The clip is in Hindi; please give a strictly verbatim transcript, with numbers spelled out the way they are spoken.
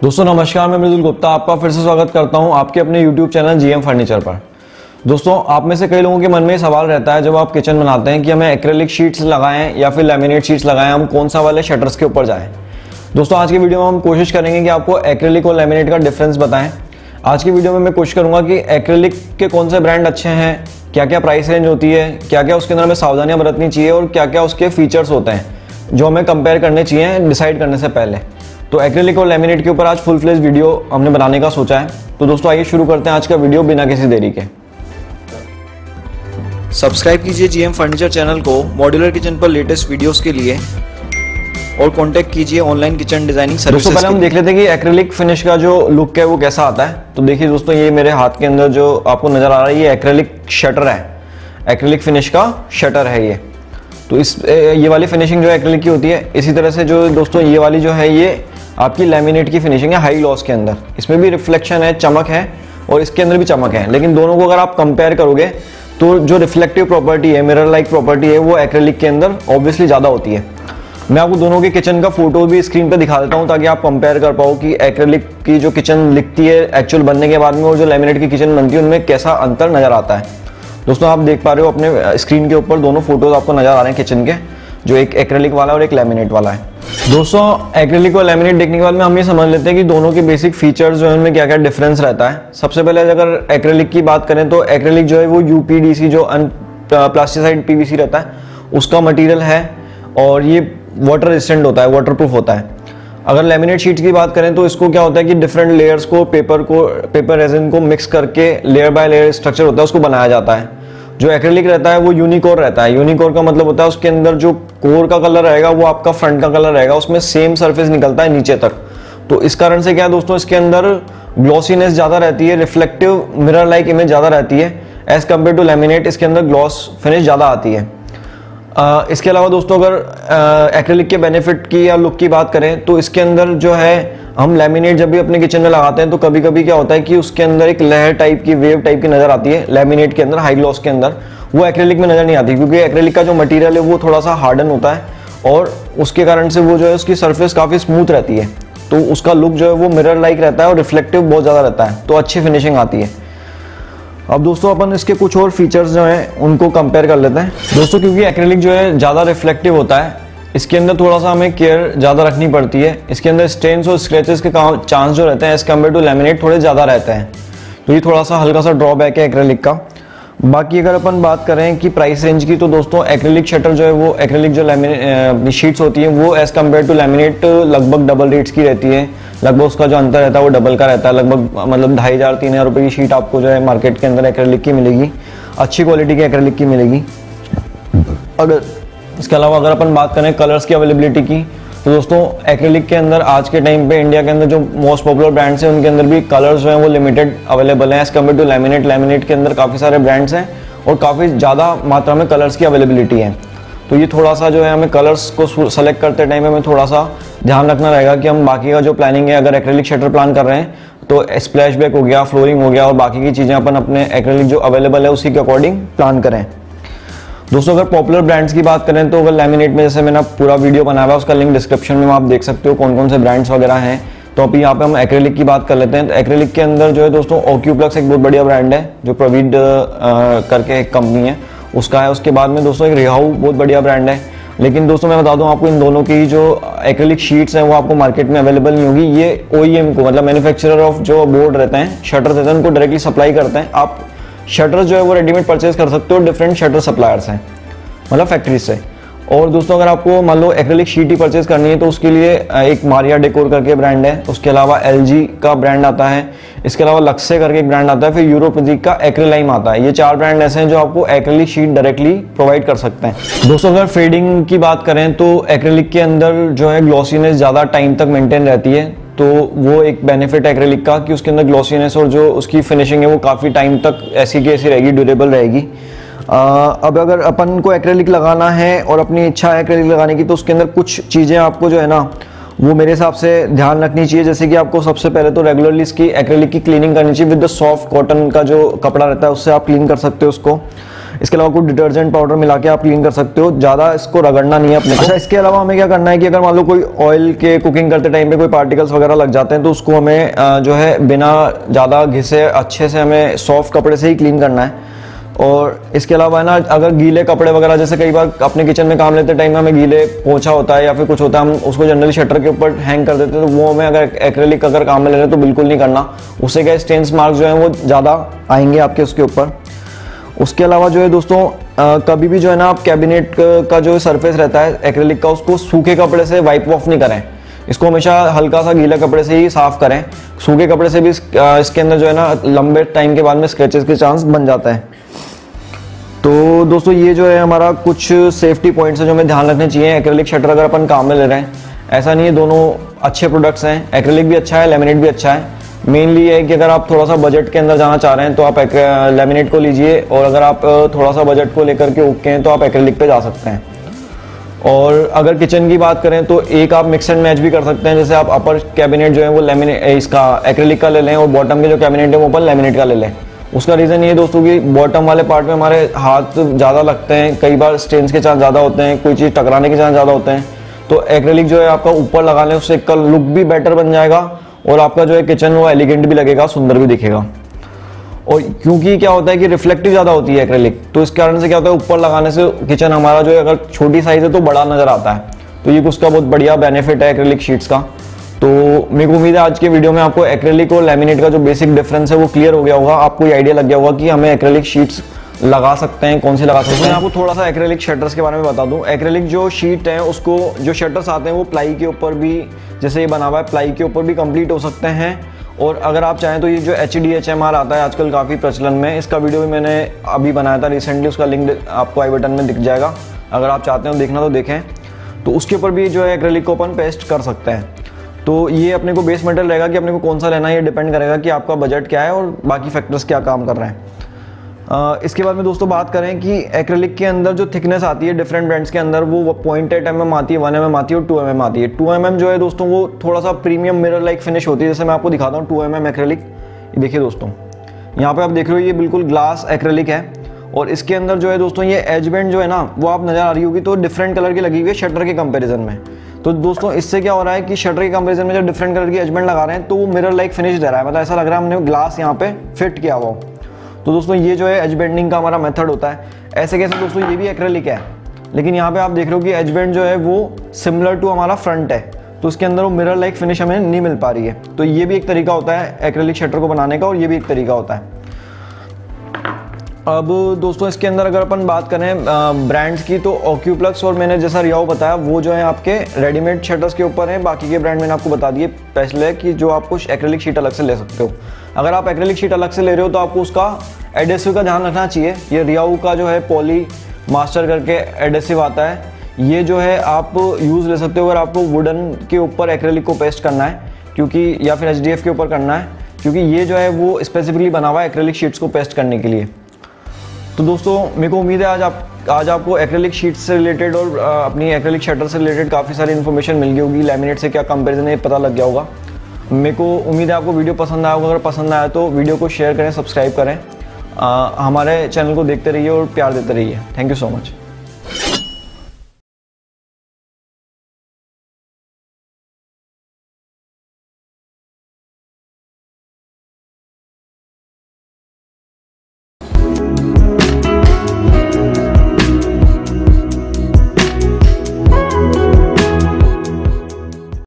दोस्तों नमस्कार, मैं मृदुल गुप्ता आपका फिर से स्वागत करता हूं आपके अपने यूट्यूब चैनल जीएम फर्नीचर पर। दोस्तों आप में से कई लोगों के मन में सवाल रहता है जब आप किचन बनाते हैं कि हमें एक्रेलिक शीट्स लगाएं या फिर लैमिनेट शीट्स लगाएं, हम कौन सा वाले शटर्स के ऊपर जाएं। दोस्तों आज की वीडियो में हम कोशिश करेंगे कि आपको एक्रेलिक और लैमिनेट का डिफरेंस बताएं। आज की वीडियो में मैं कोशिश करूंगा कि एक्रेलिक के कौन से ब्रांड अच्छे हैं, क्या क्या प्राइस रेंज होती है, क्या क्या उसके अंदर हमें सावधानियां बरतनी चाहिए और क्या क्या उसके फीचर्स होते हैं जो हमें कंपेयर करने चाहिए डिसाइड करने से पहले। तो एक्रेलिक और लैमिनेट के ऊपर आज फुल फ्लेज वीडियो हमने बनाने का सोचा है। तो दोस्तों आइए शुरू करते हैं आज का वीडियो बिना किसी देरी के। सब्सक्राइब कीजिए जीएम फर्नीचर चैनल को मॉड्यूलर किचन पर लेटेस्ट वीडियोस के लिए और कांटेक्ट कीजिए ऑनलाइन किचन डिजाइनिंग सर्विसेज। दोस्तों पहले हम देख लेते हैं कि एक्रेलिक फिनिश का जो लुक है वो कैसा आता है। तो देखिए दोस्तों, ये मेरे हाथ के अंदर जो आपको नजर आ रहा है ये एक्रेलिक शटर है, एक्रेलिक फिनिश का शटर है ये। तो इस ये वाली फिनिशिंग जो एक्रेलिक की होती है, इसी तरह से जो दोस्तों ये वाली जो है ये आपकी लैमिनेट की फिनिशिंग है हाई लॉस के अंदर। इसमें भी रिफ्लेक्शन है, चमक है और इसके अंदर भी चमक है, लेकिन दोनों को अगर आप कंपेयर करोगे तो जो रिफ्लेक्टिव प्रॉपर्टी है, मिरर लाइक प्रॉपर्टी है, वो एक्रेलिक के अंदर ऑब्वियसली ज़्यादा होती है। मैं आपको दोनों के किचन का फोटो भी स्क्रीन पर दिखा देता हूँ ताकि आप कंपेयर कर पाओ कि एक्रेलिक की जो किचन लिखती है एक्चुअल बनने के बाद में और जो लैमिनेट की किचन बनती है उनमें कैसा अंतर नज़र आता है। दोस्तों आप देख पा रहे हो अपने स्क्रीन के ऊपर दोनों फोटोज आपको नज़र आ रहे हैं किचन के, जो एक एक्रेलिक वाला और एक लैमिनेट वाला है। दोस्तों एक्रेलिक और लैमिनेट देखने के बाद में हम ये समझ लेते हैं कि दोनों के बेसिक फीचर्स जो है उनमें क्या क्या डिफरेंस रहता है। सबसे पहले अगर एक्रेलिक की बात करें तो एक्रेलिक जो है वो यूपीडीसी जो प्लास्टिसाइड पीवीसी रहता है उसका मटेरियल है और ये वाटर रेजिस्टेंट होता है, वाटर प्रूफ होता है। अगर लैमिनेट शीट्स की बात करें तो इसको क्या होता है कि डिफरेंट लेयर्स को पेपर को पेपर रेजिन को मिक्स करके लेयर बाय लेयर स्ट्रक्चर होता है उसको बनाया जाता है। जो एक्रेलिक रहता है वो यूनिकोर रहता है। यूनिकोर का मतलब होता है उसके अंदर जो कोर का कलर रहेगा वो आपका फ्रंट का कलर रहेगा, उसमें सेम सरफेस निकलता है नीचे तक। तो इस कारण से क्या है दोस्तों, इसके अंदर ग्लॉसीनेस ज़्यादा रहती है, रिफ्लेक्टिव मिरर लाइक इमेज ज़्यादा रहती है एज कम्पेयर टू लैमिनेट। इसके अंदर ग्लॉस फिनिश ज़्यादा आती है। Uh, इसके अलावा दोस्तों अगर एक्रेलिक uh, के बेनिफिट की या लुक की बात करें तो इसके अंदर जो है हम लैमिनेट जब भी अपने किचन में लगाते हैं तो कभी कभी क्या होता है कि उसके अंदर एक लहर टाइप की, वेव टाइप की नज़र आती है लैमिनेट के अंदर हाई ग्लॉस के अंदर। वो एक्रेलिक में नज़र नहीं आती क्योंकि एक्रेलिक का जो मटीरियल है वो थोड़ा सा हार्डन होता है और उसके कारण से वो जो है उसकी सरफेस काफ़ी स्मूथ रहती है, तो उसका लुक जो है वो मिरर लाइक रहता है और रिफ्लेक्टिव बहुत ज़्यादा रहता है, तो अच्छी फिनिशिंग आती है। अब दोस्तों अपन इसके कुछ और फीचर्स जो हैं उनको कंपेयर कर लेते हैं। दोस्तों क्योंकि एक्रेलिक जो है ज़्यादा रिफ्लेक्टिव होता है, इसके अंदर थोड़ा सा हमें केयर ज़्यादा रखनी पड़ती है। इसके अंदर स्टेन्स और स्क्रैचेस के चांस जो रहते हैं एज कम्पेयर टू लैमिनेट थोड़े ज़्यादा रहते हैं, तो ये थोड़ा सा हल्का सा ड्रॉबैक है एक्रेलिक का। बाकी अगर अपन बात करें कि प्राइस रेंज की तो दोस्तों एक्रेलिक शटर जो है वो एक्रेलिक जो लैमिनेट शीट्स होती हैं वो एज कम्पेयर टू लैमिनेट लगभग डबल रेट्स की रहती है। लगभग उसका जो अंतर रहता है वो डबल का रहता है। लगभग मतलब ढाई हज़ार तीन हज़ार रुपये की शीट आपको जो है मार्केट के अंदर एक्रेलिक की मिलेगी, अच्छी क्वालिटी की एक्रेलिक की मिलेगी। अगर इसके अलावा अगर अपन बात करें कलर्स की अवेलेबिलिटी की तो दोस्तों एक्रेलिक के अंदर आज के टाइम पे इंडिया के अंदर जो मोस्ट पॉपुलर ब्रांड्स हैं उनके अंदर भी कलर्स जो हैं वो लिमिटेड अवेलेबल हैं as compare to laminate. Laminate के अंदर काफ़ी सारे ब्रांड्स हैं और काफ़ी ज़्यादा मात्रा में कलर्स की अवेलेबिलिटी है। तो ये थोड़ा सा जो है हमें कलर्स को सेलेक्ट करते टाइम हमें थोड़ा सा ध्यान रखना रहेगा कि हम बाकी का जो प्लानिंग है, अगर एक्रेलिक शटर प्लान कर रहे हैं तो स्प्लैश बैक हो गया, फ्लोरिंग हो गया और बाकी की चीज़ें अपन अपने एक्रेलिक जो अवेलेबल है उसी के अकॉर्डिंग प्लान करें। दोस्तों अगर पॉपुलर ब्रांड्स की बात करें तो अगर लैमिनेट में जैसे मैंने पूरा वीडियो बनाया है उसका लिंक डिस्क्रिप्शन में आप देख सकते हो कौन कौन से ब्रांड्स वगैरह हैं। तो अभी यहाँ पे हम एक्रेलिक की बात कर लेते हैं। तो एक्रेलिक के अंदर जो है दोस्तों ओक्यूप्लक्स एक बहुत बढ़िया ब्रांड है जो प्रवीड करके एक कंपनी है उसका है। उसके बाद में दोस्तों एक रिहाउ बहुत बढ़िया ब्रांड है। लेकिन दोस्तों मैं बता दूं आपको इन दोनों की जो एक्रेलिक शीट्स हैं वो आपको मार्केट में अवेलेबल नहीं होगी। ये ओईएम को मतलब मैन्युफैक्चरर ऑफ जो बोर्ड रहते हैं, शटर रहते हैं, उनको डायरेक्टली सप्लाई करते हैं। आप शटर जो है वो रेडीमेड परचेज कर सकते हो, डिफरेंट शटर सप्लायर्स हैं मतलब फैक्ट्री से। और दोस्तों अगर आपको मान लो एक्रेलिक शीट ही परचेज करनी है तो उसके लिए एक मारिया डेकोर करके ब्रांड है, उसके अलावा एलजी का ब्रांड आता है, इसके अलावा लक्से करके एक ब्रांड आता है, फिर यूरोपजिक का एक्रेलाइम आता है। ये चार ब्रांड ऐसे हैं जो आपको एक्रेलिक शीट डायरेक्टली प्रोवाइड कर सकते हैं। दोस्तों अगर फेडिंग की बात करें तो एक्रेलिक के अंदर जो है ग्लॉसीनेस ज़्यादा टाइम तक मेंटेन रहती है, तो वो एक बेनिफिट है एक्रेलिक का कि उसके अंदर ग्लॉसीनेस और जो उसकी फिनिशिंग है वो काफ़ी टाइम तक ऐसी की ऐसी रहेगी, ड्यूरेबल रहेगी। आ, अब अगर अपन को एक्रेलिक लगाना है और अपनी इच्छा है एक्रेलिक लगाने की तो उसके अंदर कुछ चीज़ें आपको जो है ना वो मेरे हिसाब से ध्यान रखनी चाहिए। जैसे कि आपको सबसे पहले तो रेगुलरली इसकी एक्रेलिक की क्लीनिंग करनी चाहिए विद द सॉफ्ट कॉटन का जो कपड़ा रहता है उससे आप क्लीन कर सकते हो उसको। इसके अलावा कुछ डिटर्जेंट पाउडर मिला के आप क्लीन कर सकते हो, ज़्यादा इसको रगड़ना नहीं है अपने को। अच्छा, इसके अलावा हमें क्या करना है कि अगर मान लो कोई ऑयल के कुकिंग करते टाइम पे कोई पार्टिकल्स वगैरह लग जाते हैं तो उसको हमें जो है बिना ज़्यादा घिसे अच्छे से हमें सॉफ्ट कपड़े से ही क्लीन करना है। और इसके अलावा है ना, अगर गीले कपड़े वगैरह, जैसे कई बार अपने किचन में काम लेते टाइम हमें गीले पोंछा होता है या फिर कुछ होता है, हम उसको जनरली शटर के ऊपर हैंग कर देते हैं, तो वो हमें अगर एक्रेलिक अगर काम में ले रहे हैं तो बिल्कुल नहीं करना। उससे क्या स्टेन्स मार्क्स जो हैं वो ज़्यादा आएंगे आपके उसके ऊपर। उसके अलावा जो है दोस्तों, आ, कभी भी जो है ना आप कैबिनेट का जो सरफेस रहता है एक्रेलिक का, उसको सूखे कपड़े से वाइप ऑफ नहीं करें। इसको हमेशा हल्का सा गीला कपड़े से ही साफ करें। सूखे कपड़े से भी इस, इसके अंदर जो है ना लंबे टाइम के बाद में स्क्रैचेस के चांस बन जाता है। तो दोस्तों ये जो है हमारा कुछ सेफ्टी पॉइंट्स है जो हमें ध्यान रखने चाहिए एक्रेलिक शटर अगर अपन काम में ले रहे हैं। ऐसा नहीं है, दोनों अच्छे प्रोडक्ट्स हैं, एक्रेलिक भी अच्छा है, लैमिनेट भी अच्छा है। मेनली ये है कि अगर आप थोड़ा सा बजट के अंदर जाना चाह रहे हैं तो आप लैमिनेट को लीजिए, और अगर आप थोड़ा सा बजट को लेकर के ओके हैं तो आप एक्रेलिक पे जा सकते हैं। और अगर किचन की बात करें तो एक आप मिक्स एंड मैच भी कर सकते हैं, जैसे आप अपर कैबिनेट जो है वो लैमिनेट इसका एक्रेलिक का ले लें और बॉटम के जो कैबिनेट है वो ऊपर लैमिनेट का ले लें। उसका रीज़न ये दोस्तों कि बॉटम वाले पार्ट में हमारे हाथ ज़्यादा लगते हैं, कई बार स्टेन्स के चांस ज़्यादा होते हैं, कोई चीज़ टकराने के चांस ज़्यादा होते हैं। तो एक्रेलिक जो है आपका ऊपर लगा लें, उससे का लुक भी बेटर बन जाएगा और आपका जो है किचन वो एलिगेंट भी लगेगा, सुंदर भी दिखेगा। और क्योंकि क्या होता है कि रिफ्लेक्टिव ज़्यादा होती है एक्रेलिक, तो इस कारण से क्या होता है ऊपर लगाने से किचन हमारा जो है अगर छोटी साइज़ है तो बड़ा नज़र आता है। तो ये उसका बहुत बढ़िया बेनिफिट है एक्रेलिक शीट्स का। तो मेरे को उम्मीद है आज के वीडियो में आपको एक्रेलिक और लैमिनेट का जो बेसिक डिफरेंस है वो क्लियर हो गया होगा, आपको ये आइडिया लग गया होगा कि हमें एक्रेलिक शीट्स लगा सकते हैं, कौन सी लगा सकते हैं। मैं आपको थोड़ा सा एक्रेलिक शटर्स के बारे में बता दूं। एक्रेलिक जो शीट है उसको, जो शटर्स आते हैं वो प्लाई के ऊपर भी, जैसे ये बना हुआ है प्लाई के ऊपर भी कंप्लीट हो सकते हैं। और अगर आप चाहें तो ये जो H D H M R आता है आजकल काफ़ी प्रचलन में, इसका वीडियो भी मैंने अभी बनाया था रिसेंटली, उसका लिंक आपको आई बटन में दिख जाएगा, अगर आप चाहते हो देखना तो देखें। तो उसके ऊपर भी जो है एक्रेलिक को अपन पेस्ट कर सकते हैं। तो ये अपने को बेस मटेरियल रहेगा कि अपने को कौन सा लेना है, ये डिपेंड करेगा कि आपका बजट क्या है और बाकी फैक्टर्स क्या काम कर रहे हैं। आ, इसके बाद में दोस्तों बात करें कि एक्रेलिक के अंदर जो थिकनेस आती है डिफरेंट ब्रांड्स के अंदर, वो पॉइंट एट एम एम आती है, वन एम एम आती है और टू एम एम आती है। टू एम एम जो है दोस्तों वो थोड़ा सा प्रीमियम मिरर लाइक फिनिश होती है, जैसे मैं आपको दिखाता हूँ टू एम एम एक्रेलिक। ये देखिए दोस्तों, यहाँ पे आप देख रहे हो ये बिल्कुल ग्लास एक्रेलिक है और इसके अंदर जो है दोस्तों ये एज बैंड जो है ना वो आप नजर आ रही होगी तो डिफरेंट कलर की लगी हुई है शटर के कंपेरिजन में। तो दोस्तों इससे क्या हो रहा है कि शटर के कंपेरिजन में जब डिफरेंट कलर की एज बैंड लगा रहे हैं तो वो मिरर लाइक फिनिश दे रहा है, मतलब ऐसा लग रहा है हमने ग्लास यहाँ पे फिट किया हुआ। तो दोस्तों ये जो है एज बेंडिंग का हमारा मेथड होता है। ऐसे कैसे दोस्तों, ये भी एक्रेलिक है लेकिन यहाँ पे आप देख रहे हो कि एज बैंड जो है वो सिमिलर टू हमारा फ्रंट है, तो उसके अंदर वो मिरर लाइक फिनिश हमें नहीं मिल पा रही है। तो ये भी एक तरीका होता है एक्रेलिक शटर को बनाने का और ये भी एक तरीका होता है। अब दोस्तों इसके अंदर अगर अपन बात करें ब्रांड्स की तो ऑक्यूप्लक्स और मैंने जैसा रियाओ बताया वो जो है आपके रेडीमेड शटर्स के ऊपर है। बाकी के ब्रांड मैंने आपको बता दिए पहले कि जो आपको एक्रेलिक शीट अलग से ले सकते हो। अगर आप एक्रेलिक शीट अलग से ले रहे हो तो आपको उसका एडेसिव का ध्यान रखना चाहिए। ये रियाओ का जो है पॉली मास्टर करके एडेसिव आता है, ये जो है आप यूज़ ले सकते हो अगर आपको वुडन के ऊपर एक्रेलिक को पेस्ट करना है, क्योंकि या फिर एच डी एफ के ऊपर करना है, क्योंकि ये जो है वो स्पेसिफिकली बना हुआ है एक्रेलिक शीट्स को पेस्ट करने के लिए। तो दोस्तों मेरे को उम्मीद है आज आप आज आपको एक्रेलिक शीट से रिलेटेड और अपनी एक्रेलिक शटर से रिलेटेड काफ़ी सारी इन्फॉर्मेशन मिल गई होगी। लैमिनेट से क्या कंपैरिजन है पता लग गया होगा। मेरे को उम्मीद है आपको वीडियो पसंद आया होगा। अगर पसंद आया तो वीडियो को शेयर करें, सब्सक्राइब करें, आ, हमारे चैनल को देखते रहिए और प्यार देते रहिए। Thank you so much.